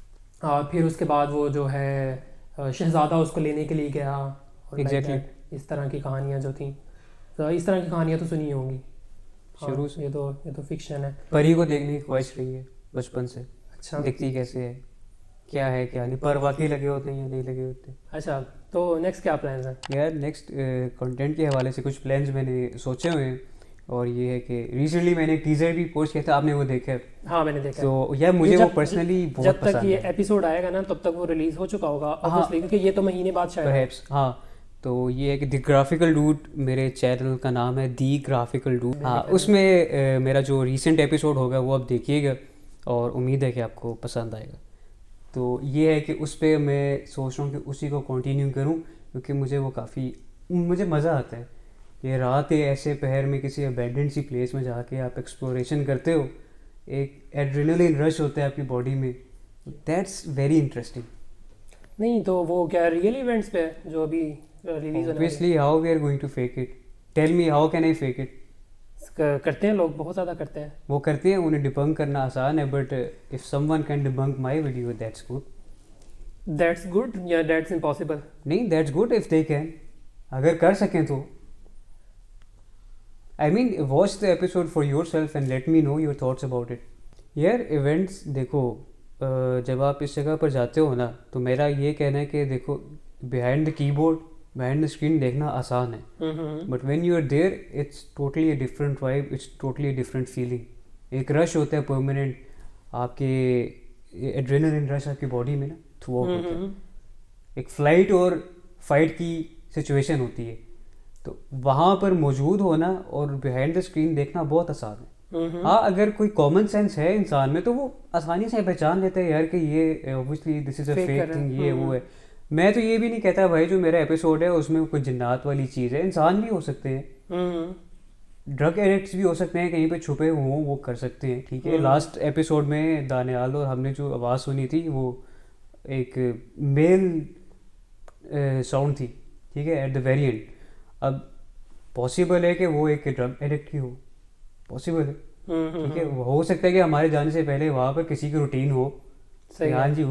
फिर उसके बाद वो जो है शहजादा उसको लेने के लिए गया, एग्जैक्टली इस तरह की कहानियाँ जो थी, तो इस तरह की कहानियाँ तो सुनी होंगी शुरू से। ये तो फिक्शन है। परी को देखने की ख्वाहिश रही है बचपन से। अच्छा, दिखती कैसे है, क्या है क्या नहीं, पर वाकई लगे होते हैं या नहीं लगे होते। अच्छा, तो नेक्स्ट क्या प्लान्स हैं? यार नेक्स्ट कंटेंट के हवाले से कुछ प्लान्स मैंने सोचे हुए हैं, और ये है कि रिसेंटली मैंने एक टीजर भी पोस्ट किया था, आपने वो देखा है? हाँ मैंने देखा। तो यार मुझे वो पर्सनली बहुत पसंद है। जब तक ये एपिसोड आएगा ना तब तक वो रिलीज हो चुका होगा ऑब्वियसली, क्योंकि ये तो महीने बाद शायद परहैप्स। हाँ, तो ये है कि द ग्राफिकल डूड, मेरे चैनल का नाम है दी ग्राफिकल डूड। हाँ, उसमें मेरा जो रीसेंट एपिसोड होगा वो आप देखिएगा और उम्मीद है कि आपको पसंद आएगा। तो ये है कि उस पर मैं सोच रहा हूँ कि उसी को कंटिन्यू करूँ, क्योंकि मुझे वो काफ़ी मुझे मज़ा आता है कि रात ऐसे पहर में किसी अबैंडन्ड सी प्लेस में जाके आप एक्सप्लोरेशन करते हो, एक एड्रेनलिन रश होता है आपकी बॉडी में, दैट्स वेरी इंटरेस्टिंग। नहीं तो वो क्या रियल इवेंट्स पे जो अभी release obviously how we are going to fake it, tell me how can I fake it. करते हैं लोग, बहुत ज़्यादा करते हैं। वो करते हैं, उन्हें डिबंक करना आसान है, but if someone can debunk my video that's good. That's good या दैट्स इम्पॉसिबल? नहीं, that's good if they can, अगर कर सकें तो। I mean watch the episode for yourself and let me know your thoughts about it. यार इवेंट्स देखो, जब आप इस जगह पर जाते हो ना, तो मेरा ये कहना है कि देखो behind the keyboard, behind the screen देखना आसान है, but when you are there it's totally a different vibe, it's totally a different feeling. एक रश होता है परमानेंट, आपके एड्रेनलिन रश आपकी बॉडी में ना थ्रू आउट होता है। एक फ्लाइट और फाइट की सिचुएशन होती है, तो वहाँ पर मौजूद होना और बिहाइंड द स्क्रीन देखना बहुत आसान हाँ अगर कोई कॉमन सेंस है इंसान में तो वो आसानी से पहचान लेता है यार कि ये obviously this is a fake thing, ये वो है। मैं तो ये भी नहीं कहता भाई जो मेरा एपिसोड है उसमें कोई जिन्नात वाली चीज़ है, इंसान भी हो सकते हैं, ड्रग एडिक्ट्स भी हो सकते हैं, कहीं पे छुपे हों वो कर सकते हैं, ठीक है। लास्ट एपिसोड में दानियाल और हमने जो आवाज़ सुनी थी वो एक मेल साउंड थी, ठीक है, एट द वेरी एंड। अब पॉसिबल है कि वो एक ड्रग एडिक्ट ही हो, पॉसिबल है, ठीक है। हो सकता है कि हमारे जाने से पहले वहाँ पर किसी की रूटीन हो, हाँ जी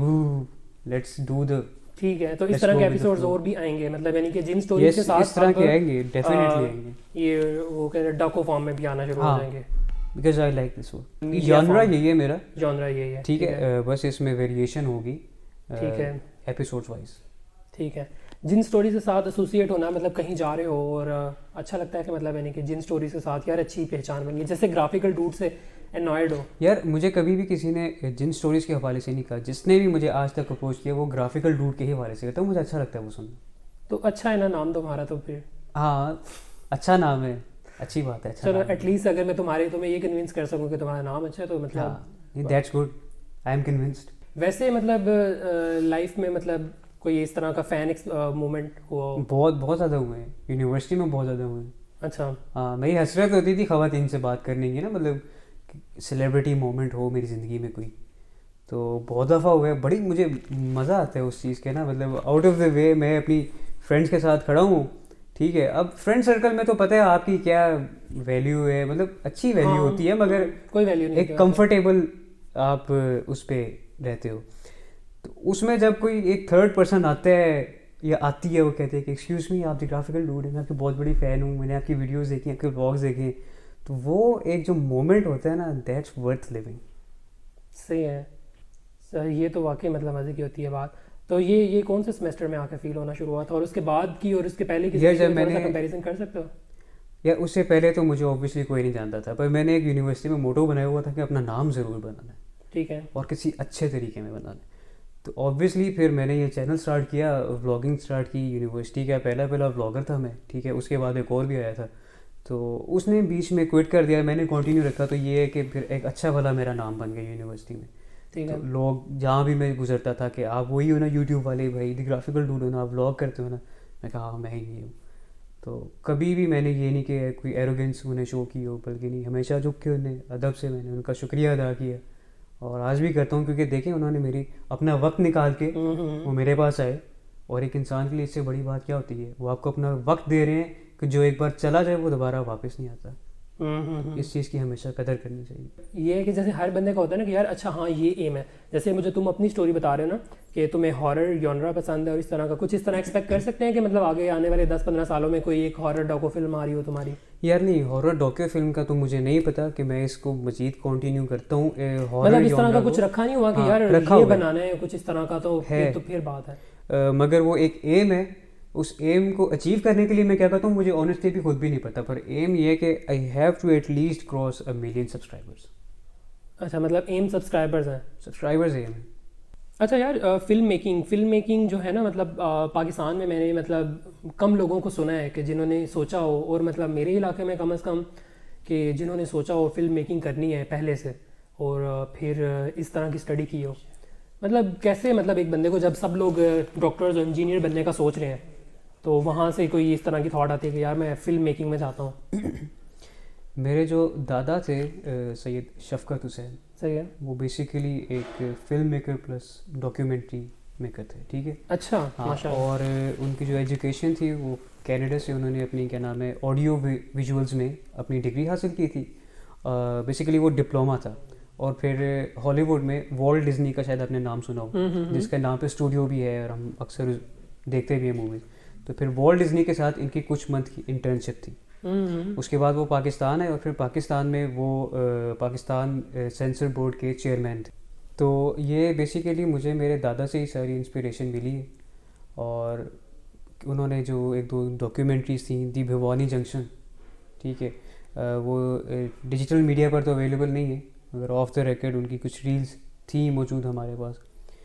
लेट्स डू द, ठीक है। तो इस तरह के एपिसोड्स और भी आएंगे, मतलब यानी कि जिन स्टोरीज के साथ इस तरह के आएंगे, डेफिनेटली आएंगे, ये वो कहते हैं डॉको फॉर्म में भी आना शुरू हो जाएंगे, because I like this one. Genre यही है मेरा, जॉनरा यही है, ठीक है। बस इसमें वेरिएशन होगी, ठीक है, एपिसोड्स वाइज, ठीक है। जिन स्टोरी के साथ एसोसिएट होना, मतलब कहीं जा रहे हो और अच्छा लगता है कि मतलब यानी कि जिन स्टोरीज के साथ यार अच्छी पहचान बन गई, जैसे ग्राफिकल डूड से एनॉयड हो। यार मुझे कभी भी किसी ने जिन स्टोरीज के हवाले से नहीं कहा, जिसने भी मुझे आज तक अप्रोच किया वो ग्राफिकल डूड के ही हवाले से, तो मुझे अच्छा लगता है वो सुनना। तो अच्छा है ना नाम तुम्हारा, तो फिर हाँ अच्छा नाम है, अच्छी बात है, अच्छा चलो एटलीस्ट अगर मैं तुम्हें ये कन्विंस कर सकूँ कि तुम्हारा नाम अच्छा है तो मतलब that's good, I am convinced. वैसे मतलब लाइफ में मतलब कोई इस तरह का फैन मोमेंट हुआ? बहुत ज़्यादा हुए हैं, यूनिवर्सिटी में बहुत ज़्यादा हुए हैं। अच्छा। हाँ मेरी हसरत होती थी ख़वातीन से बात करने की ना, मतलब सेलिब्रिटी मोमेंट हो मेरी ज़िंदगी में कोई, तो बहुत दफ़ा हुआ है। बड़ी मुझे मज़ा आता है उस चीज़ के ना, मतलब आउट ऑफ द वे मैं अपनी फ्रेंड्स के साथ खड़ा हूँ, ठीक है। अब फ्रेंड सर्कल में तो पता है आपकी क्या वैल्यू है, मतलब अच्छी वैल्यू होती है, मगर कोई वैल्यू नहीं, एक कंफर्टेबल आप उस पर रहते हो। तो उसमें जब कोई एक थर्ड पर्सन आता है या आती है, वो कहते हैं कि एक्सक्यूज़ मी आप द ग्राफिकल डूड है, मैं आपकी बहुत बड़ी फ़ैन हूँ, मैंने आपकी वीडियोस देखी, आपके व्लॉग्स देखे, तो वो एक जो मोमेंट होता है ना, दैट्स वर्थ लिविंग। सही है सर, ये तो वाकई मतलब मज़े की होती है बात। तो ये कौन से सेमेस्टर में आकर फील होना शुरू हुआ था, और उसके बाद की और उसके पहले की कंपैरिजन कर सकते हो? या उससे पहले तो मुझे ऑब्वियसली कोई नहीं जानता था, पर मैंने एक यूनिवर्सिटी में मोटो बनाया हुआ था कि अपना नाम ज़रूर बनाना है, ठीक है, और किसी अच्छे तरीके में बनाना है। तो ऑब्वियसली फिर मैंने ये चैनल स्टार्ट किया, व्लॉगिंग स्टार्ट की, यूनिवर्सिटी का पहला व्लॉगर था मैं, ठीक है। उसके बाद एक और भी आया था, तो उसने बीच में क्विट कर दिया, मैंने कंटिन्यू रखा, तो ये है कि फिर एक अच्छा भला मेरा नाम बन गया यूनिवर्सिटी में। तो लोग जहाँ भी मैं गुजरता था कि आप वही हो ना यूट्यूब वाले भाई, द ग्राफिकल डूड हो ना, आप व्लॉग करते हो ना, मैं कहा हाँ मैं ही हूँ। तो कभी भी मैंने ये नहीं कि कोई एरोगेंस उन्हें शो की हो, बल्कि नहीं, हमेशा झुक के उन्हें अदब से मैंने उनका शुक्रिया अदा किया, और आज भी करता हूँ, क्योंकि देखें उन्होंने मेरी अपना वक्त निकाल के वो मेरे पास आए, और एक इंसान के लिए इससे बड़ी बात क्या होती है, वो आपको अपना वक्त दे रहे हैं कि जो एक बार चला जाए वो दोबारा वापस नहीं आता। इस चीज़ की हमेशा कदर करनी चाहिए। ये है कि जैसे हर बंदे का होता है ना कि यार अच्छा हाँ ये एम है, जैसे मुझे तुम अपनी स्टोरी बता रहे हो ना कि तुम्हें हॉरर जॉनरा पसंद है, और इस तरह का कुछ इस तरह एक्सपेक्ट कर सकते हैं कि मतलब आगे आने वाले 10-15 सालों में कोई एक हॉरर डॉको फिल्म आ रही हो तुम्हारी? यार नहीं, हॉरर डॉक्यू फिल्म का तो मुझे नहीं पता कि मैं इसको मजीद कंटिन्यू करता हूँ। मतलब इस तरह का कुछ रखा नहीं हुआ कि यार ये बनाना है कुछ इस तरह का, तो फिर बात है। मगर वो एक एम है, उस एम को अचीव करने के लिए मैं क्या करता हूँ, मुझे ऑनेस्टली भी खुद भी नहीं पता, पर एम ये है कि I have to at least cross 1 million subscribers. अच्छा, मतलब एम सब्सक्राइबर्स हैं, सब्सक्राइबर्स एम है। अच्छा यार, फिल्म मेकिंग जो है ना, मतलब पाकिस्तान में मैंने मतलब कम लोगों को सुना है कि जिन्होंने सोचा हो, और मतलब मेरे इलाके में कम से कम कि जिन्होंने सोचा हो फिल्म मेकिंग करनी है पहले से, और फिर इस तरह की स्टडी की हो। मतलब कैसे, मतलब एक बंदे को जब सब लोग डॉक्टर्स और इंजीनियर बनने का सोच रहे हैं, तो वहाँ से कोई इस तरह की थॉट आती है कि यार मैं फिल्म मेकिंग में जाता हूँ? मेरे जो दादा थे सैयद शफकत हुसैन, सही है, वो बेसिकली एक film maker plus documentary maker थे, ठीक है। अच्छा, हाँ, और उनकी जो एजुकेशन थी वो कनाडा से उन्होंने अपनी क्या नाम है ऑडियो विजुअल्स में अपनी डिग्री हासिल की थी। बेसिकली वो डिप्लोमा था, और फिर हॉलीवुड में वॉल्ट डिज्नी का शायद आपने नाम सुना हो, जिसके नाम पे स्टूडियो भी है और हम अक्सर देखते भी हैं मूवीज़। तो फिर वॉल्ट डिज्नी के साथ इनकी कुछ मंथ की इंटर्नशिप थी। उसके बाद वो पाकिस्तान है, और फिर पाकिस्तान में वो पाकिस्तान सेंसर बोर्ड के चेयरमैन थे। तो ये बेसिकली मुझे मेरे दादा से ही सारी इंस्पिरेशन मिली है, और उन्होंने जो 1-2 डॉक्यूमेंट्रीज थी, दी भिवानी जंक्शन, ठीक है, वो डिजिटल मीडिया पर तो अवेलेबल नहीं है, मगर ऑफ द रिकॉर्ड उनकी कुछ रील्स थी मौजूद हमारे पास,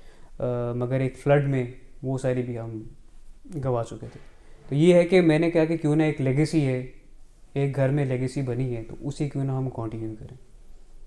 मगर एक फ्लड में वो सारी भी हम गवा चुके थे। तो ये है कि मैंने कहा कि क्यों ना एक लेगेसी है, एक घर में लेगेसी बनी है, तो उसी क्यों ना हम कंटिन्यू करें।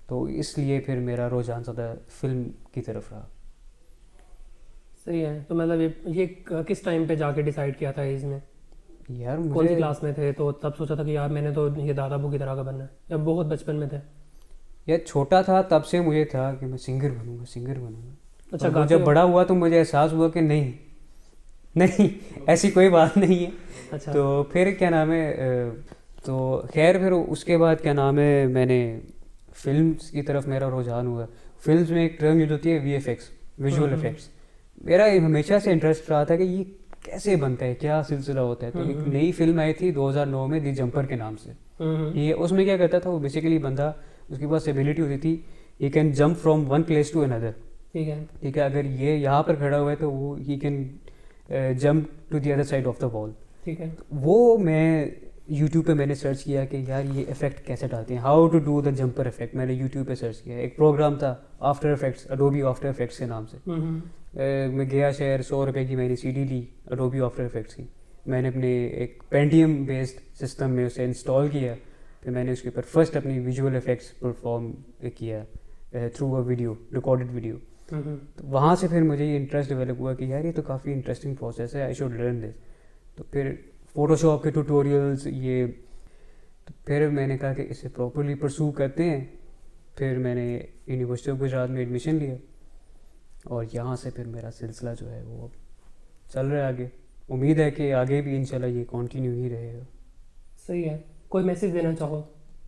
तो इसलिए फिर मेरा रुझान ज़्यादा फिल्म की तरफ रहा। सही है। तो मतलब ये किस टाइम पे जाके डिसाइड किया था एज में? यार कौन सी मुझे क्लास में थे तो तब सोचा था कि यार मैंने तो ये दादा अबू की तरह का बनना है, या बहुत बचपन में थे? यार छोटा था तब से मुझे था कि मैं सिंगर बनूंगा, सिंगर बनूंगा। अच्छा, और गाते जब हो? बड़ा हुआ तो मुझे एहसास हुआ कि नहीं नहीं ऐसी कोई बात नहीं है। अच्छा। तो फिर क्या नाम है तो खैर फिर उसके बाद क्या नाम है मैंने फिल्म्स की तरफ मेरा रुझान हुआ। फिल्म्स में एक टर्म यूज होती है VFX, विजुअल इफेक्ट्स। मेरा हमेशा से इंटरेस्ट रहा था कि ये कैसे बनता है, क्या सिलसिला होता है। तो एक नई फिल्म आई थी 2009 में, दी जंपर के नाम से। ये उसमें क्या करता था वो बेसिकली बंदा, उसके पास एबिलिटी होती थी he can jump from one place to another. ठीक है। ठीक है, अगर ये यहाँ पर खड़ा हुआ है तो वो he can jump to the other side of the wall. ठीक है। वो मैं यूट्यूब पे मैंने सर्च किया कि यार ये इफेक्ट कैसे डालते हैं, how to do the jumper effect. मैंने यूट्यूब पे सर्च किया, एक प्रोग्राम था After Effects, Adobe After Effects के नाम से। मैं गया शहर, 100 रुपये की मैंने CD ली अडोबी आफ्टर इफेक्ट्स की। मैंने अपने एक पेंटियम बेस्ड सिस्टम में उसे इंस्टॉल किया, फिर मैंने उसके ऊपर फर्स्ट अपनी विजुअल इफेक्ट्स परफॉर्म किया through a video, recorded video. तो वहाँ से फिर मुझे ये इंटरेस्ट डेवलप हुआ कि यार ये तो काफ़ी इंटरेस्टिंग प्रोसेस है, आई शुड लर्न दिस। तो फिर फोटोशॉप के ट्यूटोरियल्स ये, तो फिर मैंने कहा कि इसे प्रॉपरली परसू करते हैं। फिर मैंने यूनिवर्सिटी ऑफ गुजरात में एडमिशन लिया और यहाँ से फिर मेरा सिलसिला जो है वो चल रहा है आगे। उम्मीद है कि आगे भी इंशाल्लाह ये कंटिन्यू ही रहेगा। सही है। कोई मैसेज देना चाहो?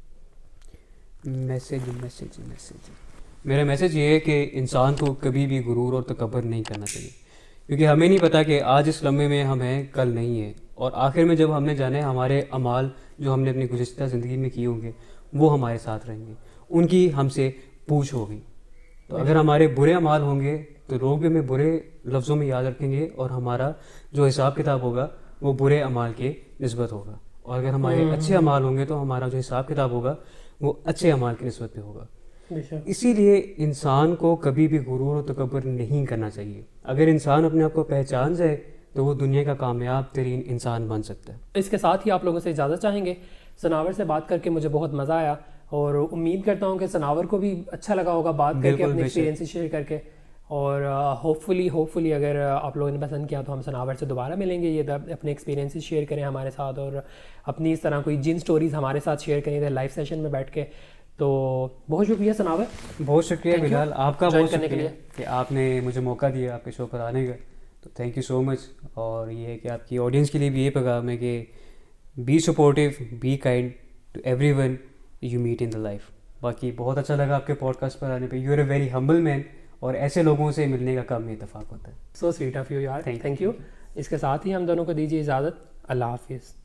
मैसेज मेरा मैसेज ये है कि इंसान को कभी भी गुरूर और तकब्बुर नहीं करना चाहिए, क्योंकि हमें नहीं पता कि आज इस लम्हे में हम हैं, कल नहीं है। और आखिर में जब हमने जाना है, हमारे अमाल जो हमने अपनी गुज़िश्ता ज़िंदगी में किए होंगे वो हमारे साथ रहेंगे, उनकी हमसे पूछ होगी। तो अगर हमारे बुरे अमाल होंगे तो लोग भी हमें बुरे लफ्ज़ों में याद रखेंगे और हमारा जो हिसाब किताब होगा वो बुरे अमाल के निस्बत होगा। और अगर हमारे अच्छे अमाल होंगे तो हमारा जो हिसाब किताब होगा वो अच्छे अमाल की निस्बत पे होगा। इसीलिए इंसान को कभी भी गुरूर और तकब्बुर नहीं करना चाहिए। अगर इंसान अपने आप को पहचान जाए तो वो दुनिया का कामयाब तरीन इंसान बन सकता है। इसके साथ ही आप लोगों से इजाज़त चाहेंगे। सनावर से बात करके मुझे बहुत मज़ा आया और उम्मीद करता हूँ कि सनावर को भी अच्छा लगा होगा बात करके, अपने एक्सपीरियंस शेयर करके। और होपफुली अगर आप लोगों ने पसंद किया तो हम सनावर से दोबारा मिलेंगे, ये अपने एक्सपीरियंसेस शेयर करें हमारे साथ और अपनी इस तरह कोई जिन स्टोरीज़ हमारे साथ शेयर करें लाइव सेशन में बैठ के। तो बहुत शुक्रिया सनावर। बहुत शुक्रिया बिलाल, आपका बहुत शुक्रिया कि आपने मुझे मौका दिया आपके शो पर आने का। तो थैंक यू सो मच। और ये है कि आपकी ऑडियंस के लिए भी ये पैगाम है कि be supportive, be kind to everyone you meet in the life. बाकी बहुत अच्छा लगा आपके पॉडकास्ट पर आने पे। You are a very humble man और ऐसे लोगों से मिलने का कम में इत्तेफाक होता है। सो स्वीट ऑफ यू यार, थैंक यू। इसके साथ ही हम दोनों को दीजिए इजाज़त। अल्लाह हाफिज़।